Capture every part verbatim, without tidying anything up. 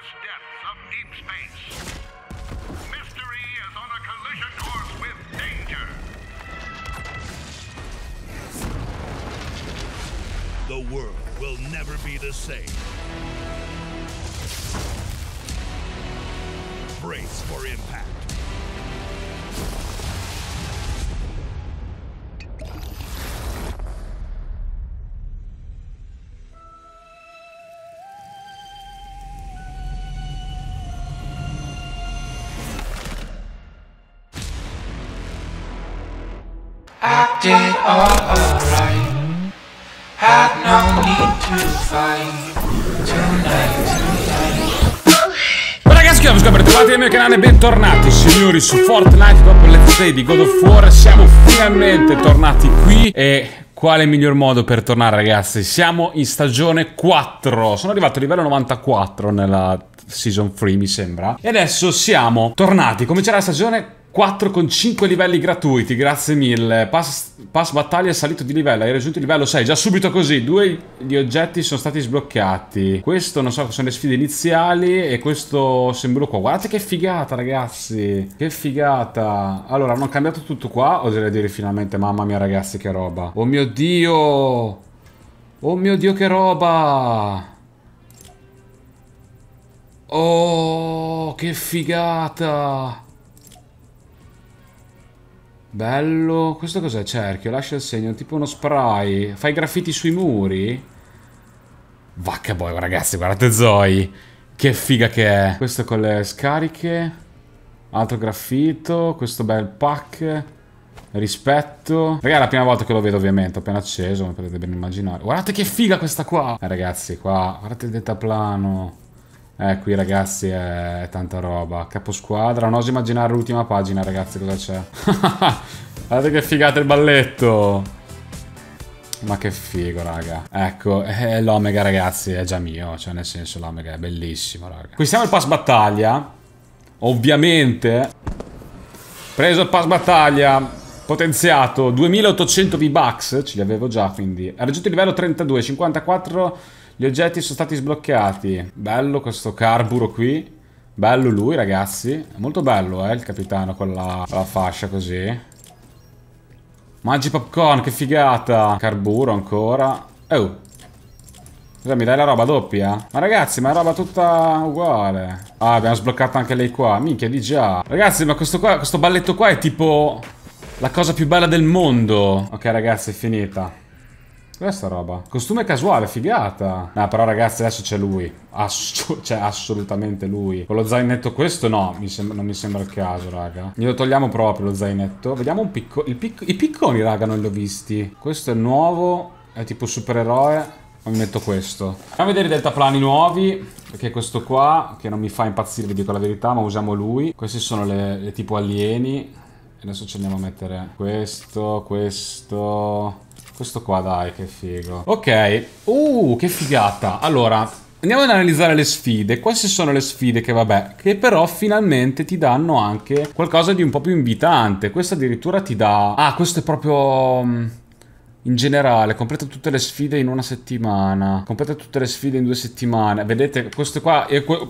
depths of deep space. Mystery is on a collision course with danger. The world will never be the same. Brace for impact. I did all alright. Had no need to fight. Tonight, tonight. Buon ragazzi, che ben ritrovati nel mio canale e bentornati signori su Fortnite. Dopo il let's play di God of War siamo finalmente tornati qui. E quale miglior modo per tornare, ragazzi? Siamo in stagione quattro. Sono arrivato a livello novantaquattro nella season tre, mi sembra. E adesso siamo tornati. Comincerà la stagione quattro con cinque livelli gratuiti, grazie mille. Pass, pass battaglia è salito di livello, hai raggiunto il livello sei. Già subito così, due gli oggetti sono stati sbloccati. Questo non so, sono le sfide iniziali. E questo simbolo qua, guardate che figata, ragazzi. Che figata. Allora, hanno cambiato tutto qua. Oserei dire finalmente, mamma mia ragazzi, che roba. Oh mio Dio. Oh mio Dio, che roba. Oh, che figata. Bello. Questo cos'è? Cerchio, lascia il segno, tipo uno spray. Fai graffiti sui muri? Vacca boy, ragazzi, guardate Zoe. Che figa che è. Questo con le scariche. Altro graffito. Questo bel pack. Rispetto. Raga, è la prima volta che lo vedo, ovviamente. Ho appena acceso, come potete ben immaginare. Guardate che figa questa qua. Eh ragazzi, qua, guardate il deltaplano. Eh, qui ragazzi è, è tanta roba. Caposquadra, non oso immaginare l'ultima pagina, ragazzi, cosa c'è. Guardate che figata il balletto. Ma che figo, raga. Ecco, eh, l'Omega, ragazzi, è già mio. Cioè, nel senso, l'Omega è bellissimo, raga. Acquistiamo il pass battaglia. Ovviamente. Preso il pass battaglia. Potenziato. duemilaottocento V-Bucks. Ce li avevo già, quindi. Ha raggiunto il livello trentadue, cinquantaquattro... Gli oggetti sono stati sbloccati. Bello questo carburo qui. Bello lui, ragazzi. È molto bello, eh, il capitano con la, con la fascia così. Mangi popcorn, che figata. Carburo ancora. Oh. Cosa, mi dai la roba doppia? Ma ragazzi, ma è roba tutta uguale. Ah, abbiamo sbloccato anche lei qua. Minchia, di già. Ragazzi, ma questo qua, questo balletto qua è tipo la cosa più bella del mondo. Ok, ragazzi, è finita. Questa roba. Costume casuale, figata. No, però ragazzi, adesso c'è lui. Ass c'è assolutamente lui. Con lo zainetto questo no, mi non mi sembra il caso, raga. Glielo togliamo proprio lo zainetto. Vediamo un picco... Il picco... I picconi, raga, non li ho visti. Questo è nuovo. È tipo supereroe. Mi metto questo. Andiamo a vedere i deltaplani nuovi. Perché questo qua, che non mi fa impazzire, vi dico la verità, ma usiamo lui. Questi sono le, le tipo alieni. Adesso ci andiamo a mettere questo, questo... Questo qua, dai, che figo. Ok. Uh, che figata. Allora, andiamo ad analizzare le sfide. Queste sono le sfide che, vabbè, che però finalmente ti danno anche qualcosa di un po' più invitante. Questo addirittura ti dà... Ah, questo è proprio... In generale, completa tutte le sfide in una settimana. Completa tutte le sfide in due settimane. Vedete, questo qua...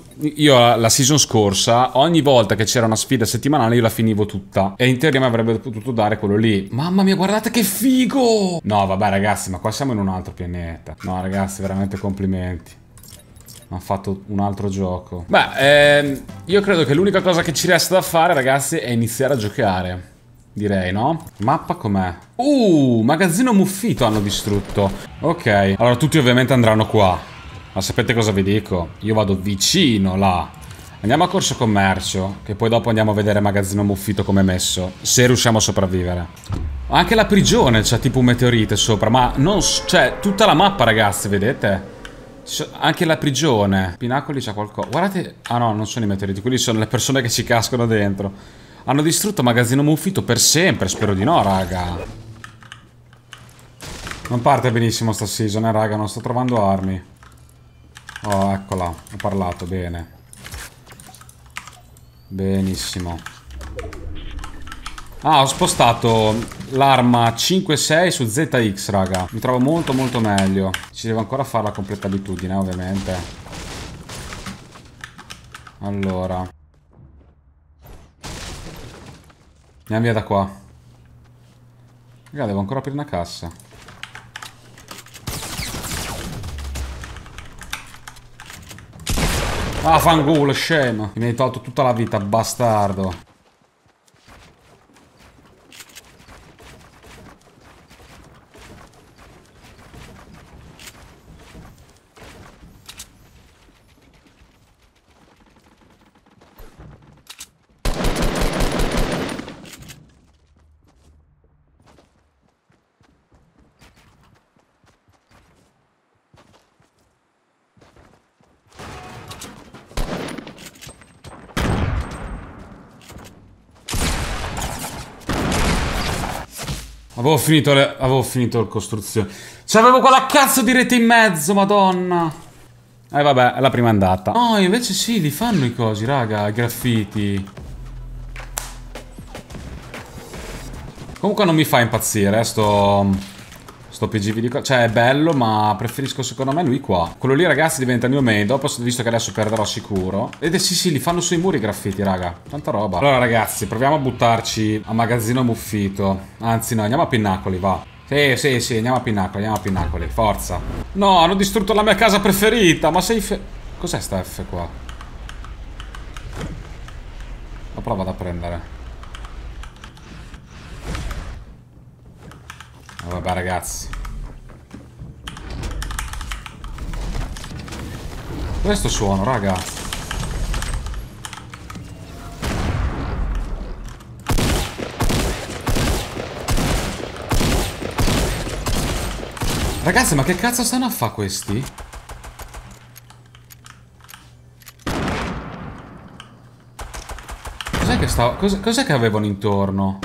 Io la season scorsa, ogni volta che c'era una sfida settimanale, io la finivo tutta. E in teoria mi avrebbe potuto dare quello lì. Mamma mia, guardate che figo! No, vabbè, ragazzi, ma qua siamo in un altro pianeta. No, ragazzi, veramente complimenti. Ha fatto un altro gioco. Beh, ehm, io credo che l'unica cosa che ci resta da fare, ragazzi, è iniziare a giocare. Direi, no? Mappa com'è? Uh, magazzino muffito hanno distrutto. Ok, allora tutti ovviamente andranno qua. Ma sapete cosa vi dico? Io vado vicino là. Andiamo a corso commercio, che poi dopo andiamo a vedere magazzino muffito come è messo. Se riusciamo a sopravvivere. Anche la prigione c'ha tipo un meteorite sopra. Ma non... Cioè, tutta la mappa, ragazzi, vedete? Anche la prigione. Pinacoli c'ha qualcosa. Guardate... Ah no, non sono i meteoriti. Quelli sono le persone che ci cascano dentro. Hanno distrutto magazzino muffito per sempre, spero di no, raga. Non parte benissimo sta season, eh, raga, non sto trovando armi. Oh, eccola, ho parlato, bene. Benissimo. Ah, ho spostato l'arma cinque sei su Z X, raga. Mi trovo molto molto meglio. Ci devo ancora fare la completa abitudine, ovviamente. Allora. Andiamo via da qua. Raga, devo ancora aprire una cassa. Ah, fanculo, scemo. Mi hai tolto tutta la vita, bastardo. Avevo finito le... Avevo finito la costruzione. C'avevo quella cazzo di rete in mezzo, madonna. Eh vabbè, è la prima andata. No, invece sì, li fanno i cosi, raga, i graffiti. Comunque non mi fa impazzire, eh, sto... Sto P G V di co... Cioè, è bello, ma preferisco secondo me lui qua. Quello lì, ragazzi, diventa il mio main. Dopo, visto che adesso perderò sicuro. Ed sì, sì, li fanno sui muri i graffiti, raga. Tanta roba. Allora, ragazzi, proviamo a buttarci a magazzino muffito. Anzi, no, andiamo a Pinnacoli, va. Sì, sì, sì, andiamo a Pinnacoli, andiamo a Pinnacoli. Forza. No, hanno distrutto la mia casa preferita. Ma sei fe... Cos'è sta F qua? La prova da prendere. Vabbè, ragazzi. Questo suono, raga. Ragazzi, ma che cazzo stanno a fare questi? Cos'è che stavo... Cos- cos'è che avevano intorno?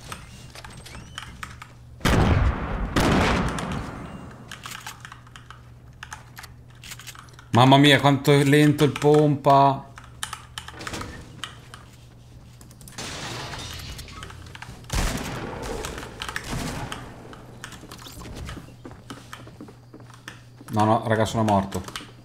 Mamma mia, quanto è lento il pompa. No, no, raga, sono morto.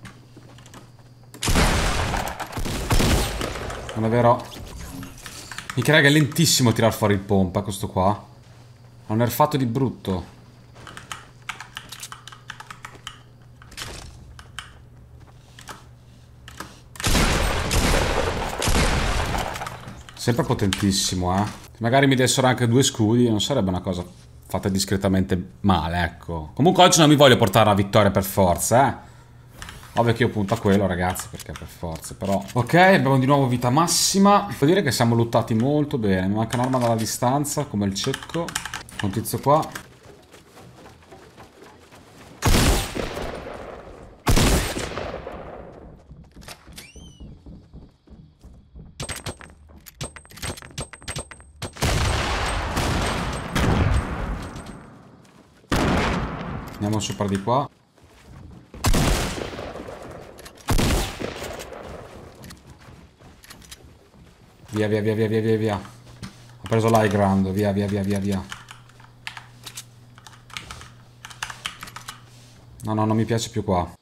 Non è vero? Mica, raga, è lentissimo tirar fuori il pompa, questo qua. L'ho nerfato di brutto. Sempre potentissimo, eh. Se magari mi dessero anche due scudi, non sarebbe una cosa fatta discretamente male, ecco. Comunque oggi non mi voglio portare la vittoria per forza, eh. Ovvio che io punto a quello, ragazzi, perché per forza, però... Ok, abbiamo di nuovo vita massima. Devo dire che siamo lottati molto bene. Mi manca un'arma dalla distanza, come il cecco. Un tizio qua. Andiamo sopra di qua. Via, via, via, via, via, via, via. Ho preso l'high ground. Via, via, via, via, via. No, no, non mi piace più qua.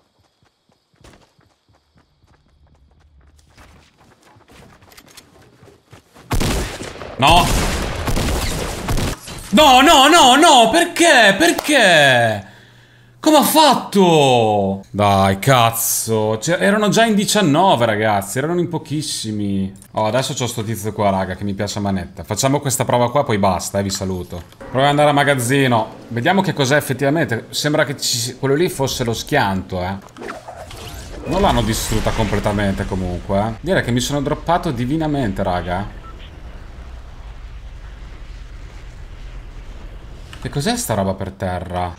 No! No, no, no, no, perché? Perché? Come ha fatto? Dai, cazzo. Cioè, erano già in diciannove, ragazzi. Erano in pochissimi. Oh, adesso c'ho sto tizio qua, raga, che mi piace a manetta. Facciamo questa prova qua, poi basta, eh, vi saluto. Proviamo ad andare a magazzino. Vediamo che cos'è effettivamente. Sembra che ci... quello lì fosse lo schianto, eh. Non l'hanno distrutta completamente, comunque, eh. Direi che mi sono droppato divinamente, raga. Che cos'è sta roba per terra?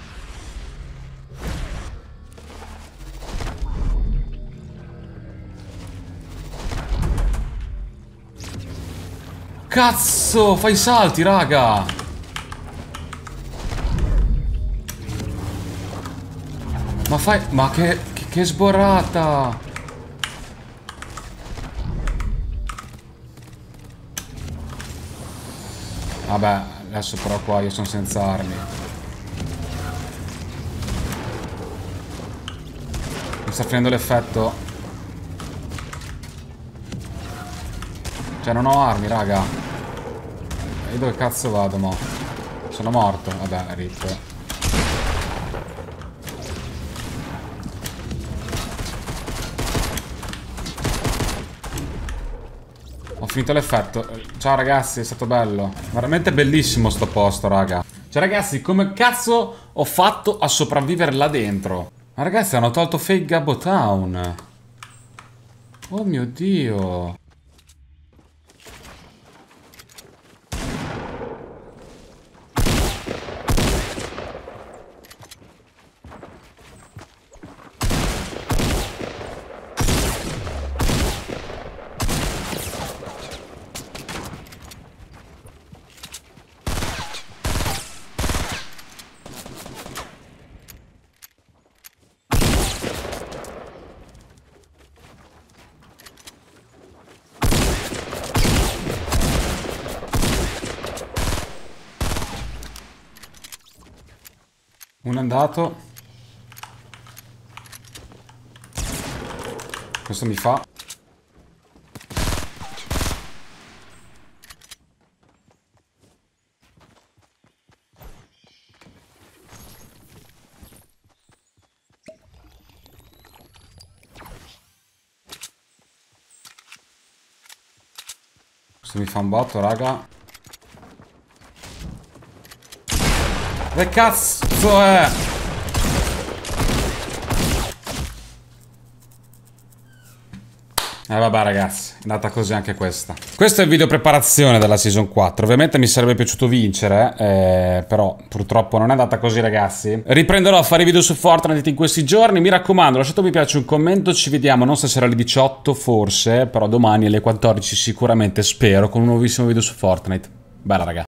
Cazzo, fai salti, raga! Ma fai... Ma che... Che, che sborrata! Vabbè, adesso però qua io sono senza armi. Mi sta finendo l'effetto. Cioè non ho armi, raga. E dove cazzo vado, mo? Sono morto. Vabbè, rip. Ho finito l'effetto. Ciao ragazzi, è stato bello. Veramente bellissimo sto posto, raga. Cioè ragazzi, come cazzo ho fatto a sopravvivere là dentro? Ma ragazzi, hanno tolto Fake Gabbo Town. Oh mio Dio. Uno è andato. Questo mi fa. Questo mi fa un botto, raga. Che cazzo è? Eh vabbè ragazzi, è andata così anche questa. Questo è il video preparazione della Season quattro. Ovviamente mi sarebbe piaciuto vincere, eh, però purtroppo non è andata così ragazzi. Riprenderò a fare video su Fortnite in questi giorni. Mi raccomando, lasciate un mi piace, un commento. Ci vediamo, non stasera alle diciotto forse, però domani alle quattordici sicuramente, spero, con un nuovissimo video su Fortnite. Bella raga.